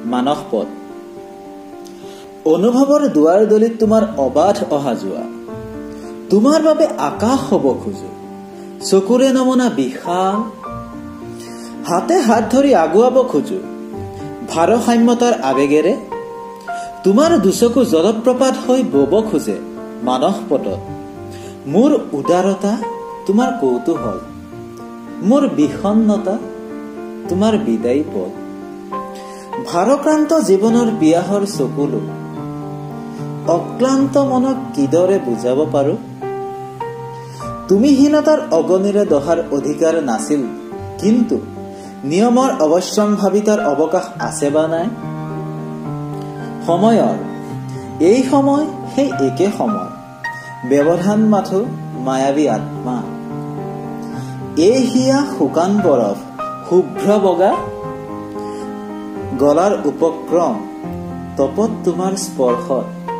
মানসপট। অনুভৱৰ দুৱাৰ দলিত তোমাৰ অবাধ অহা যোৱা, তোমাৰ বাবে আকাশ হ'ব খোজো, চকুৰে নমনা বিশাল, হাতে হাত ধৰি আগুৱাব খোজো ভাৰসাম্যতাৰ আবেগেৰে। তোমাৰ দুচকু জলপ্ৰপাত হৈ বব খোজে মানসপটত। মোৰ উদাৰতা তোমাৰ কৌতূহল, মোৰ বিষণ্ণতা তোমাৰ বিদায়ী পথ। ভাৰক্ৰান্ত জীৱনৰ পিয়াহৰ চকুলো অক্লান্ত মনক কিদৰে বুজাব পাৰো? তুমিহীনতাৰ অগণিৰে দহাৰ অধিকাৰ নাছিল, কিন্তু নিয়মৰ অৱশ্যম্ভাৱিতাৰ অৱকাশ আছে বা নাই? সময়ৰ এই সময় সেই একে সময়, ব্যৱধান মাথো মায়াবী আত্মা। এই হিয়া শুকান বৰফ, শুভ্ৰ বগা গলাৰ উপক্ৰম, তপত তোমাৰ স্পৰ্শত